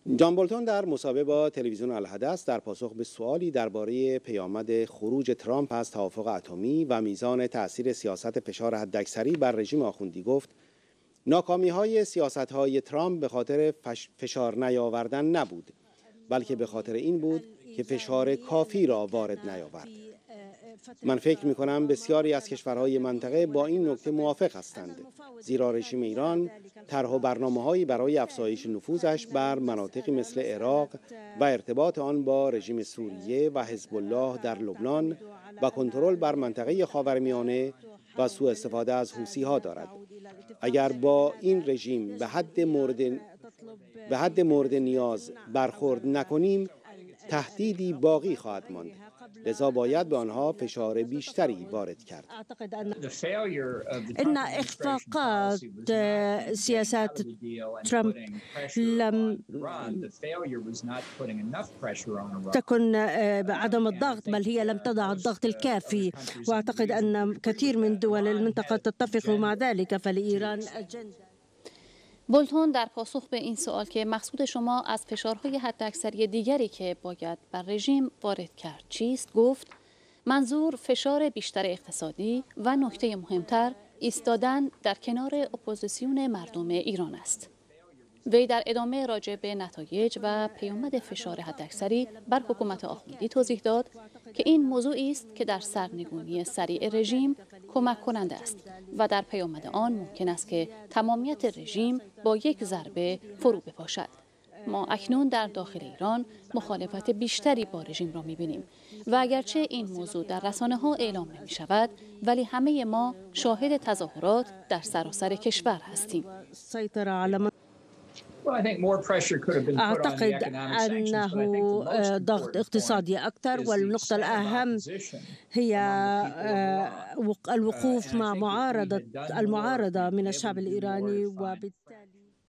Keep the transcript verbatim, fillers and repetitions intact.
جان بولتون در مصاحبه با تلویزیون الحدث در پاسخ به سوالی درباره پیامد خروج ترامپ از توافق اتمی و میزان تأثیر سیاست فشار حداکثری بر رژیم آخوندی گفت ناکامی‌های سیاست‌های ترامپ به خاطر فشار نیاوردن نبود، بلکه به خاطر این بود که فشار کافی را وارد نیاورد. من فکر می‌کنم بسیاری از کشورهای منطقه با این نکته موافق هستند، زیرا رژیم ایران طرح و برنامه‌هایی برای افزایش نفوذش بر مناطقی مثل عراق و ارتباط آن با رژیم سوریه و حزب الله در لبنان و کنترل بر منطقه خاورمیانه و سوء استفاده از حوثی‌ها دارد. اگر با این رژیم به حد مورد به حد مورد نیاز برخورد نکنیم، تهدیدی باقی خواهد ماند. لذا باید به آنها فشار بیشتری وارد کرد. إن إخفاقات سياسات ترامب لم تكن بعدم الضغط، بل هي لم تضع الضغط الكافي، وأعتقد أن كثير من دول المنطقة تتفق مع ذلك، فلإيران أجندة. بولتون در پاسخ به این سوال که مقصود شما از فشارهای حداکثری دیگری که باید بر رژیم وارد کرد چیست، گفت منظور فشار بیشتر اقتصادی و نکته مهمتر ایستادن در کنار اپوزیسیون مردم ایران است. وی در ادامه راجع به نتایج و پیامد فشار حداکثری بر حکومت آخوندی توضیح داد که این موضوعی است که در سرنگونی سریع رژیم کمک کننده است و در پیامد آن ممکن است که تمامیت رژیم با یک ضربه فرو بپاشد. ما اکنون در داخل ایران مخالفت بیشتری با رژیم را می‌بینیم و اگرچه این موضوع در رسانه‌ها اعلام نمی‌شود، ولی همه ما شاهد تظاهرات در سراسر کشور هستیم. أعتقد أنه ضغط اقتصادي أكثر، والنقطة الأهم هي الوقوف مع معارضة المعارضة من الشعب الإيراني، وبالتالي